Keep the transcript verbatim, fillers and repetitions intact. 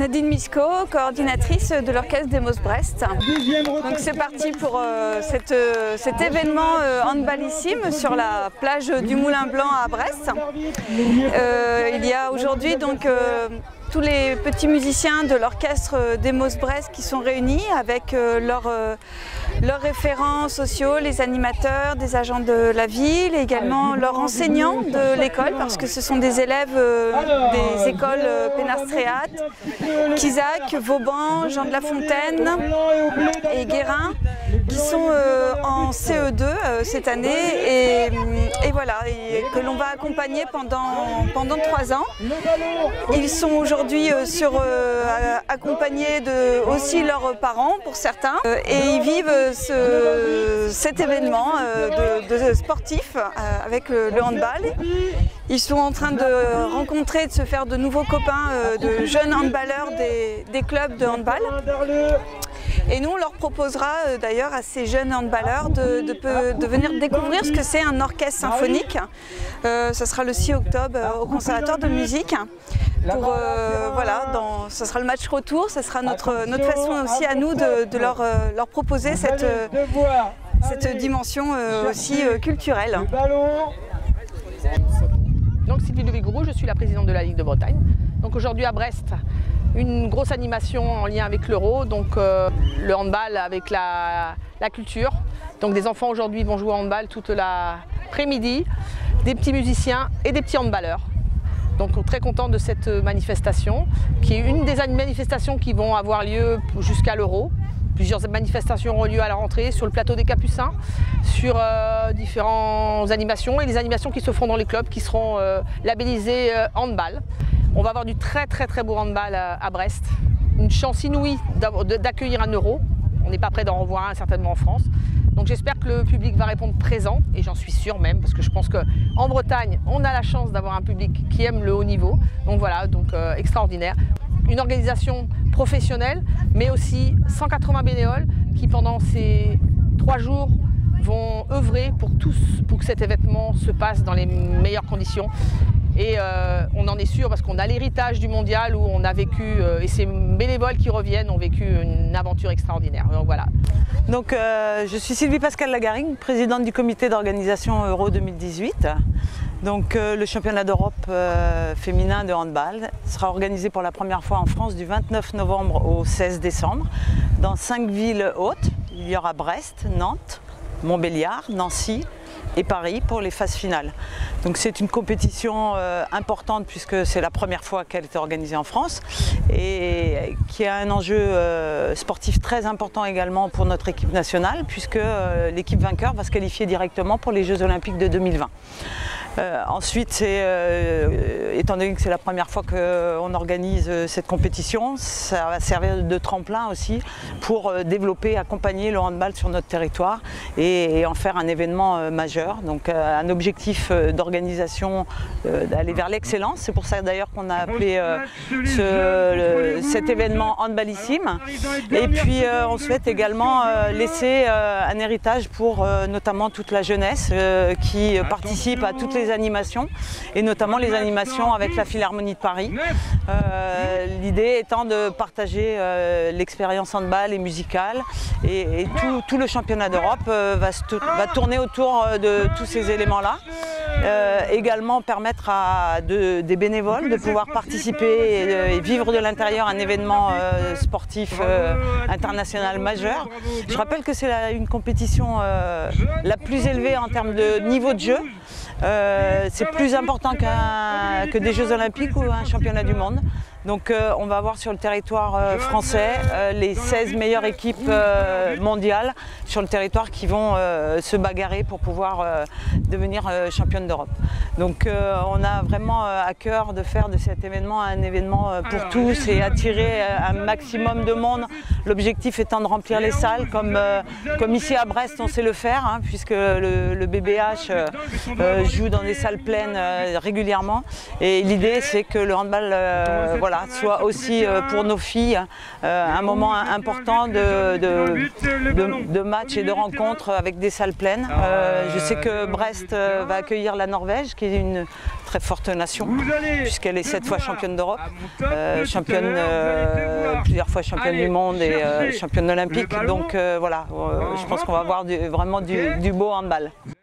Nadine Misco, coordinatrice de l'orchestre Demos Brest. Donc c'est parti pour euh, cette, euh, cet événement euh, handballissime sur la plage du Moulin Blanc à Brest. Euh, il y a aujourd'hui donc euh, tous les petits musiciens de l'orchestre Demos Brest qui sont réunis avec euh, leurs euh, leurs référents sociaux, les animateurs, des agents de la ville, et également leurs enseignants de l'école, parce que ce sont des élèves euh, des écoles euh, Pénastréat, Quizac, Vauban, Jean de la Fontaine et Guérin, qui sont euh, en C E deux euh, cette année et, et voilà, et que l'on va accompagner pendant, pendant trois ans. Ils sont aujourd'hui euh, sur, euh, accompagnés de aussi leurs parents pour certains euh, et ils vivent ce, cet événement euh, de, de sportif euh, avec le, le handball. Ils sont en train de rencontrer, de se faire de nouveaux copains, euh, de jeunes handballeurs des, des clubs de handball. Et nous, on leur proposera euh, d'ailleurs à ces jeunes handballeurs de, de, de venir découvrir ce que c'est un orchestre symphonique. Euh, ça sera le six octobre euh, au Conservatoire de musique. Pour, euh, voilà, dans, ça sera le match retour, ça sera notre, notre façon aussi à nous de, de leur, euh, leur proposer cette, euh, cette dimension euh, aussi euh, culturelle. Donc Sylvie Levigroux, je suis la présidente de la Ligue de Bretagne. Donc aujourd'hui à Brest, une grosse animation en lien avec l'Euro, donc euh, le handball avec la, la culture. Donc des enfants aujourd'hui vont jouer au handball toute l'après-midi, des petits musiciens et des petits handballeurs. Donc très content de cette manifestation, qui est une des manifestations qui vont avoir lieu jusqu'à l'Euro. Plusieurs manifestations auront lieu à la rentrée sur le plateau des Capucins, sur euh, différentes animations et les animations qui se feront dans les clubs qui seront euh, labellisés euh, handball. On va avoir du très très très beau handball à, à Brest. Une chance inouïe d'accueillir un Euro. On n'est pas prêt d'en revoir un certainement en France. Donc j'espère que le public va répondre présent, et j'en suis sûre même, parce que je pense qu'en Bretagne, on a la chance d'avoir un public qui aime le haut niveau. Donc voilà, donc euh, extraordinaire. Une organisation professionnelle, mais aussi cent quatre-vingts bénévoles qui pendant ces trois jours vont œuvrer pour, tous, pour que cet événement se passe dans les meilleures conditions. Et euh, on en est sûr parce qu'on a l'héritage du mondial où on a vécu, euh, et ces bénévoles qui reviennent ont vécu une aventure extraordinaire. Donc voilà. Donc euh, je suis Sylvie Pascal Lagarigue, présidente du comité d'organisation Euro deux mille dix-huit. Donc euh, le championnat d'Europe euh, féminin de handball sera organisé pour la première fois en France du vingt-neuf novembre au seize décembre dans cinq villes hautes. Il y aura Brest, Nantes, Montbéliard, Nancy et Paris pour les phases finales. Donc c'est une compétition euh, importante puisque c'est la première fois qu'elle est organisée en France et qui a un enjeu euh, sportif très important également pour notre équipe nationale puisque euh, l'équipe vainqueur va se qualifier directement pour les Jeux Olympiques de deux mille vingt. Euh, ensuite, c'est, euh, étant donné que c'est la première fois qu'on organise euh, cette compétition, ça va servir de tremplin aussi pour euh, développer, accompagner le handball sur notre territoire et, et en faire un événement euh, majeur. Donc euh, un objectif euh, d'organisation euh, d'aller vers l'excellence. C'est pour ça d'ailleurs qu'on a appelé euh, ce, le, cet événement handballissime. Et puis euh, on souhaite également euh, laisser euh, un héritage pour euh, notamment toute la jeunesse euh, qui participe à toutes les animations et notamment les animations avec la Philharmonie de Paris. Euh, L'idée étant de partager euh, l'expérience handball et musicale et, et tout, tout le championnat d'Europe euh, va, va tourner autour de tous ces éléments-là. Euh, également permettre à de, des bénévoles de pouvoir participer et, et vivre de l'intérieur un événement euh, sportif euh, international majeur. Je rappelle que c'est une compétition euh, la plus élevée en termes de niveau de jeu. Euh, c'est plus important qu'un, que des Jeux Olympiques ou un championnat du monde. Donc euh, on va avoir sur le territoire euh, français euh, les seize meilleures équipes euh, mondiales sur le territoire qui vont euh, se bagarrer pour pouvoir euh, devenir euh, championne d'Europe. Donc euh, on a vraiment euh, à cœur de faire de cet événement un événement euh, pour tous et attirer euh, un maximum de monde. L'objectif étant de remplir les salles comme, euh, comme ici à Brest on sait le faire hein, puisque le, le B B H euh, euh, joue dans des salles pleines euh, régulièrement et l'idée c'est que le handball euh, voilà, voilà, soit aussi pour nos filles un moment important de, de, de, de match et de rencontres avec des salles pleines. Je sais que Brest va accueillir la Norvège, qui est une très forte nation, puisqu'elle est sept fois championne d'Europe, euh, championne euh, plusieurs fois championne du monde et euh, championne olympique. Donc euh, voilà, euh, je pense qu'on va avoir du, vraiment du, du beau handball.